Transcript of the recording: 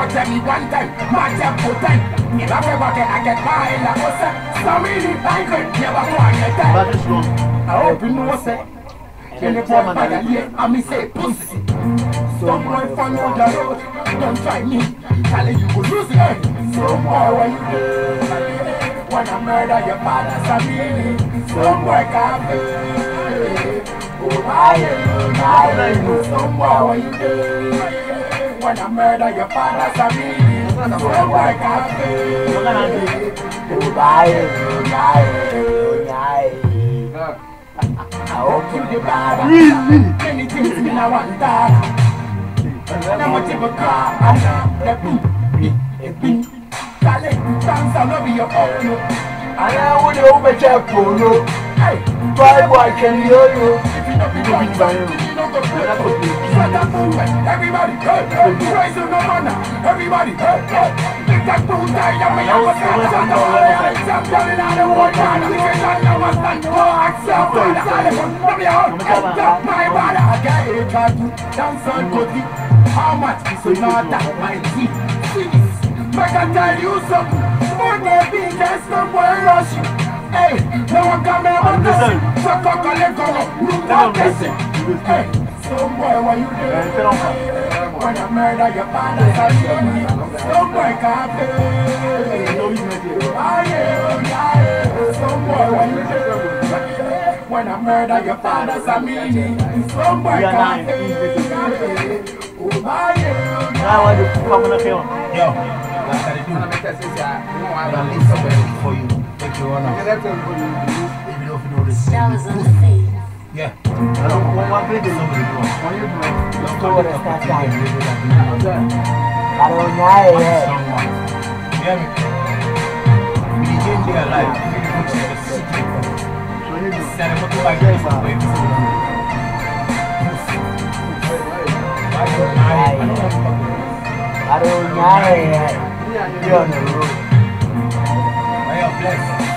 tell me one time, my tempo time. If I ever get by in the house, so really angry, never go on your time. I hope you know what's it. When the boy by the lake, I me say pussy. Some boy follow the road, don't try me. Telling you go lose it. Some boy when you do, when I murder your father's family. Some boy can't be. Oh, I some boy when you do, when I murder your father's family. Some boy can't be. I hope you the bad. Many things me I want that. I'm a type of car. The pin. Dance all over your own. And I would overcheck for you. Hey, boy, can hear you. If you don't be going by you, everybody, raise your honor. Everybody, take that boot down. I'm telling you, I don't want to. Because I know I'm not going to accept my body. I got it, dance on body. How much is not that my teeth? I can tell you something. Money be just somewhere rush you. Hey, no one come here and listen. So come on, look at this. Hey, some boy, what you doing? When I murder your father, some boy can't pay. Some boy, what you doing? When I murder your father's family, some boy can't pay. I want to come on the film. Yo. I leave somewhere for you. Take your honor. If you don't know this. That was on the feet. Yeah. I don't want one thing to do. Let's go with that guy. I don't know. Yeah. We change your life. I don't know. You're on the road. I am blessed.